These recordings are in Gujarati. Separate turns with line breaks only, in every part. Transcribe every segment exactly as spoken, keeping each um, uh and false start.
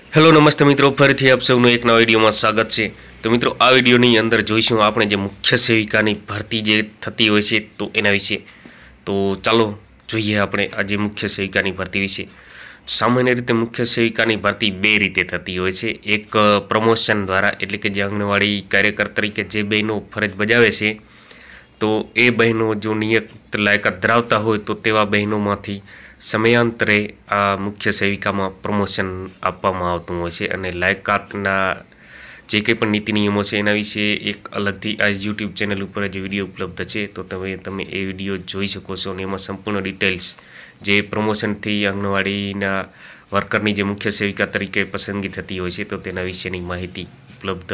હેલો નમસ્તે મિત્રો, ફરીથી આપ સૌનું એક નવા વિડીયોમાં સ્વાગત છે। તો મિત્રો, આ વિડીયોની અંદર જોઈશું આપણે જે મુખ્ય સેવિકાની ભરતી જે થતી હોય છે તો એના વિશે। તો ચાલો જોઈએ આપણે આ જે મુખ્ય સેવિકાની ભરતી વિશે। સામાન્ય રીતે મુખ્ય સેવિકાની ભરતી બે રીતે થતી હોય છે। એક પ્રમોશન દ્વારા, એટલે કે જે આંગણવાડી કાર્યકર તરીકે જે બહેનો ફરજ બજાવે છે તો એ બહેનો જો નિયત લાયકાત ધરાવતા હોય તો તેવા બહેનોમાંથી સમયાંતરે આ મુખ્ય સેવિકામાં પ્રમોશન આપવામાં આવતું હોય છે। અને લાયકાતના જે કંઈ પણ નીતિ નિયમો છે એના વિશે એક અલગથી આ યુટ્યુબ ચેનલ ઉપર જ વિડીયો ઉપલબ્ધ છે, તો તમે તમે એ વિડીયો જોઈ શકો છો। અને એમાં સંપૂર્ણ ડિટેલ્સ જે પ્રમોશનથી આંગણવાડીના વર્કરની જે મુખ્ય સેવિકા તરીકે પસંદગી થતી હોય છે તો તેના વિશેની માહિતી ઉપલબ્ધ।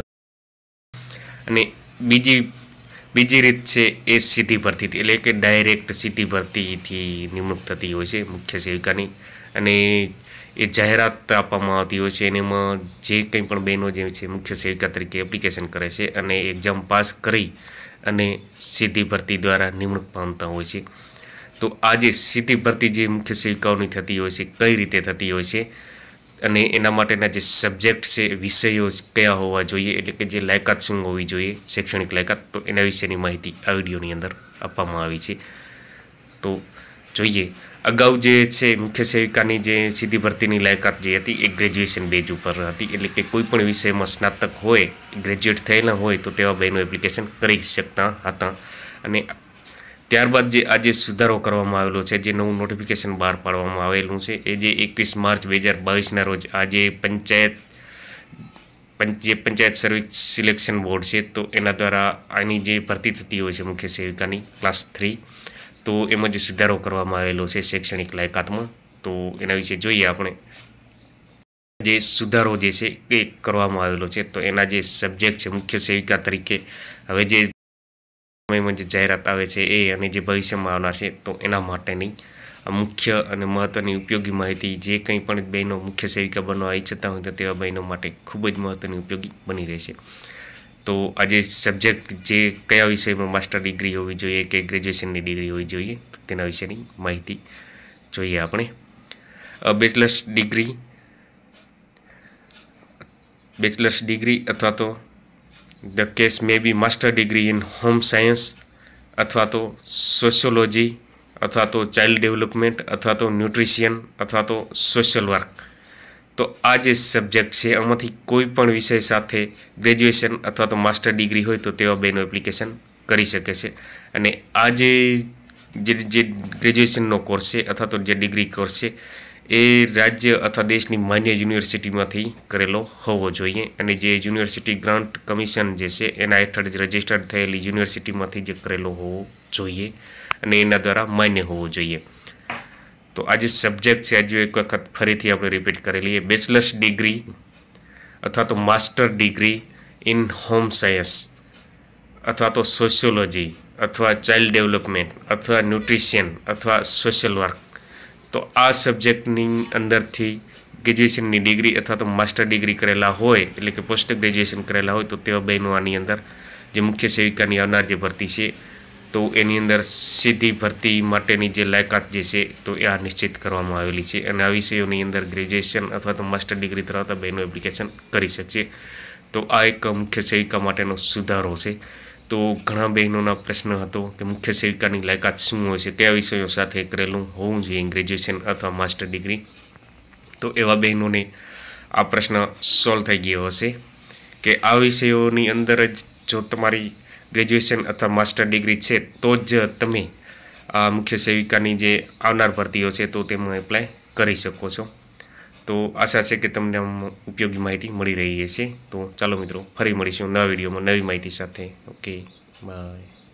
અને બીજી બીજી રીત છે એ સીધી ભરતીથી, એટલે કે ડાયરેક્ટ સીધી ભરતીથી નિમણૂક થતી હોય છે મુખ્ય સેવિકાની। અને એ જાહેરાત આપવામાં આવતી હોય છે અને એમાં જે કંઈ પણ બહેનો જે છે મુખ્ય સેવિકા તરીકે એપ્લિકેશન કરે છે અને એક્ઝામ પાસ કરી અને સીધી ભરતી દ્વારા નિમણૂક પામતા હોય છે। તો આ જે સીધી ભરતી જે મુખ્ય સેવિકાઓની થતી હોય છે કઈ રીતે થતી હોય છે અને એના માટેના જે સબ્જેક્ટ છે, વિષયો કયા હોવા જોઈએ, એટલે કે જે લાયકાત શું હોવી જોઈએ, શૈક્ષણિક લાયકાત, તો એના વિશેની માહિતી આ વિડીયોની અંદર આપવામાં આવી છે। તો જોઈએ, અગાઉ જે છે મુખ્ય સેવિકાની જે સીધી ભરતીની લાયકાત જે હતી એ ગ્રેજ્યુએશન બેઝ ઉપર હતી, એટલે કે કોઈ પણ વિષયમાં સ્નાતક હોય, ગ્રેજ્યુએટ થયેલા હોય તો તેવા બહેનો એપ્લિકેશન કરી શકતા હતા। અને ત્યારબાદ જે આજે સુધારો કરવામાં આવેલો છે, જે નવું નોટિફિકેશન બહાર પાડવામાં આવેલું છે, એ જે એકવીસ માર્ચ બે હજાર બાવીસના રોજ આજે પંચાયત જે પંચાયત સર્વિસ સિલેક્શન બોર્ડ છે તો એના દ્વારા આની જે ભરતી થતી હોય છે મુખ્ય સેવિકાની ક્લાસ થ્રી, તો એમાં જે સુધારો કરવામાં આવેલો છે શૈક્ષણિક લાયકાતમાં, તો એના વિશે જોઈએ આપણે। જે સુધારો જે છે એ કરવામાં આવેલો છે તો એના જે સબ્જેક્ટ છે મુખ્ય સેવિકા તરીકે હવે જે સમયમાં જે જાહેરાત આવે છે એ અને જે ભવિષ્યમાં આવનાર છે તો એના માટેની મુખ્ય અને મહત્ત્વની ઉપયોગી માહિતી જે કંઈ પણ બહેનો મુખ્ય સેવિકા બનવા ઈચ્છતા હોય તો તેવા બહેનો માટે ખૂબ જ મહત્ત્વની ઉપયોગી બની રહેશે। તો આજે સબ્જેક્ટ જે કયા વિષયમાં માસ્ટર ડિગ્રી હોવી જોઈએ કે ગ્રેજ્યુએશનની ડિગ્રી હોવી જોઈએ તો તેના વિશેની માહિતી જોઈએ આપણે। બેચલર્સ ડિગ્રી બેચલર્સ ડિગ્રી અથવા તો the case may be master degree in home science અથવા તો સોશિયોલોજી અથવા તો ચાઇલ્ડ ડેવલપમેન્ટ અથવા તો ન્યુટ્રિશિયન અથવા તો સોશિયલ વર્ક। તો આ જે સબ્જેક્ટ છે આમાંથી કોઈ પણ વિષય સાથે ગ્રેજ્યુએશન અથવા તો માસ્ટર ડિગ્રી હોય તો તેવા બહેનો એપ્લિકેશન કરી શકે છે। અને આ જે જે ગ્રેજ્યુએશનનો કોર્સ છે અથવા તો જે ડિગ્રી કોર્સ છે એ રાજ્ય અથવા દેશની માન્ય યુનિવર્સિટીમાંથી કરેલો હોવો જોઈએ। અને જે યુનિવર્સિટી ગ્રાન્ટ કમિશન જે છે એના હેઠળ જ રજિસ્ટર્ડ થયેલી યુનિવર્સિટીમાંથી જે કરેલો હોવો જોઈએ અને એના દ્વારા માન્ય હોવો જોઈએ। તો આ જે સબ્જેક્ટ છે હજુ એક વખત ફરીથી આપણે રિપીટ કરી લઈએ। બેચલર્સ ડિગ્રી અથવા તો master degree in home science અથવા તો સોશિયોલોજી અથવા ચાઇલ્ડ ડેવલપમેન્ટ અથવા ન્યુટ્રિશિયન અથવા સોશિયલ વર્ક, તો આ સબ્જેક્ટની અંદરથી ગ્રેજ્યુએશનની ડિગ્રી અથવા તો માસ્ટર ડિગ્રી કરેલા હોય, એટલે કે પોસ્ટ ગ્રેજ્યુએશન કરેલા હોય તો તેવા બહેનો આની અંદર જે મુખ્ય સેવિકાની આવનાર જે ભરતી છે તો એની અંદર સીધી ભરતી માટેની જે લાયકાત જે છે તો એ આ નિશ્ચિત કરવામાં આવેલી છે। અને આ વિષયોની અંદર ગ્રેજ્યુએશન અથવા તો માસ્ટર ડિગ્રી ધરાવતા બહેનો એપ્લિકેશન કરી શકશે। તો આ એક મુખ્ય સેવિકા માટેનો સુધારો છે। તો ઘણા બહેનોના પ્રશ્ન હતો કે મુખ્ય સેવિકાની લાયકાત શું હોય છે, કયા વિષયો સાથે કરેલું હોવું જોઈએ ગ્રેજ્યુએશન અથવા માસ્ટર ડિગ્રી, તો એવા બહેનોને આ પ્રશ્ન સોલ્વ થઈ ગયો હશે કે આ વિષયોની અંદર જ જો તમારી ગ્રેજ્યુએશન અથવા માસ્ટર ડિગ્રી છે તો જ તમે આ મુખ્ય સેવિકાની જે આવનાર ભરતીઓ છે તો તેમાં એપ્લાય કરી શકો છો। તો આશા છે કે તમને ઉપયોગી માહિતી મળી રહી હશે। તો ચાલો મિત્રો, ફરી મળીશું નવા વિડીયોમાં નવી માહિતી સાથે। Okay, by.